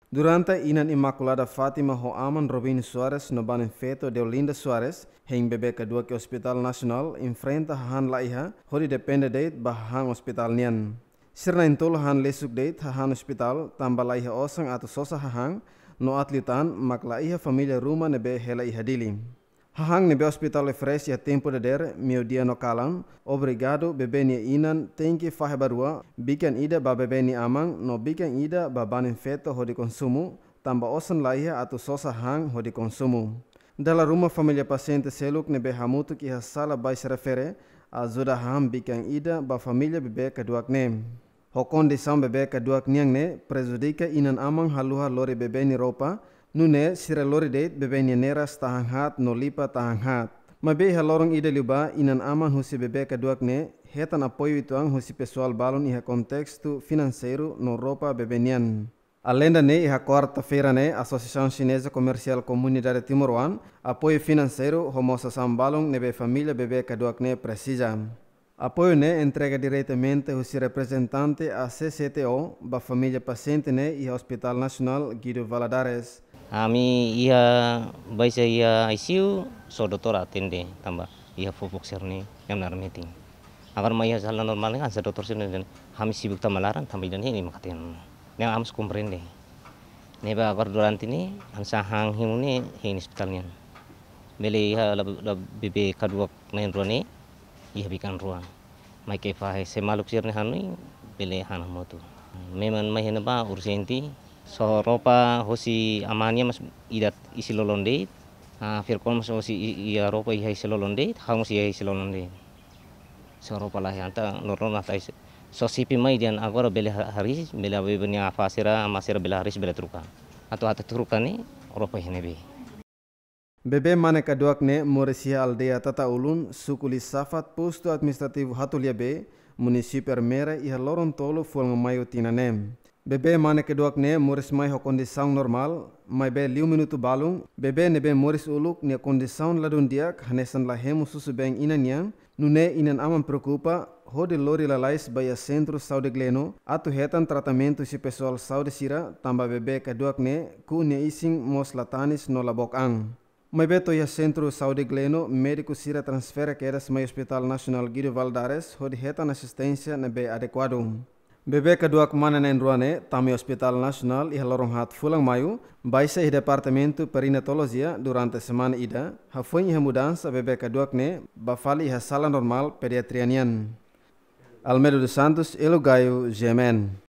Durante Inan Imaculada Fátima Hoaman Robin Soares no banen feto de Olinda Soares, heng bebê kedua ke Hospital Nasional, enfrenta han laiha, hori depende date bahang hospital nian. Sirna intol han lesuk date han hospital, tambah laiha osang atau sosa hahang, no atlitan mak laiha familia rumah nebe hela iha dili. Hahang nebe hospital oferece a tempo de der, meu dia no kalang, obrigado bebê ni Inan, tenki fahe barua, bikan ida ba bebê ni amang, no bikan ida ba banen feto hodi konsumo, tambah osan laiha atau sosa hang hodi konsumo. Dalam rumah família paciente seluk nebe hamutu ki sala bai se refere, ajuda ham bikan ida ba família bebê keduak nem. Ho condição bebê keduak niang ne, prejudica Inan amang haluha lori bebê ni ropa, nune sira lori date bebê ni neras tahang hat no lipa tahang hat. Mabe halorong ida liba Inan amang husi bebê keduak ne, hetan apoio ituang husi pessoal balon iha contexto financeiro no ropa bebê nian. Além da iha quarta-feira a Associação Chinesa Comercial Comunidade Timor-One apoio financeiro homosa sambalong nebe família bebê keduak ne precisa. Apoio entrega diretamente o representante a CCTO ba família paciente iha Hospital Nasional Guido Valadares. Ami ia baisa ia ICU so doktor atende tambah ia fofok serni yang nar meeting. Agar ma ia jalan normal kan sa doktor sini dan kami sibuk tamalaran tambah dan ini makaten. Yang ams comprende. Neba agar durante ini ansa hang himune hin hospitalnya. Bele ia la bebe kadua main ruane ia bikan ruang. Mai ke fahe semaluk sirne hanui bele hana motu. Memang mai heneba urgenti so ropa hosi amania mas idat isi lolonde firkon mas hosi iya ropa iya isi lolonde hangus iya isi lolonde so ropa lah anta normal lah tais so sipi mai dan agora bele haris bele benya fasira amasira bele haris bele truka atau truka ni ropa henebe. Bebê mana kaduak ne Morisia Aldeia Tata Ulun sukuli safat posto administrativo Hatulia B município Armera iha lorong tolo fuang maio tinanem. Bebê mana keduak ne moris mai ho condição normal, mai be liu minuto balung, bebê nebe moris uluk ne condição ladun diak hanesan lahemu susu beng inaniang, nune inan aman preocupa, hode lori lalais baya centro saúde gleno, atu hetan tratamento si pessoal saúde sira, tamba bebê keduak ne ku ne ising mos latanis no labok ang. Mai beto ia centro saúde gleno, médico sira transfera kedas mai Hospital Nasional Guido Valadares, hode hetan assistência nebe adequado. Bebê keduak mana ruane tami Hospital Nasional iha lorong hat fulang mayu, baisa iha departamento perinatologia durante semana ida, hafoi iha mudança bebê keduak ne, bafali iha sala normal pediatrianian. Almeida dos Santos, Elogaio, Gemen.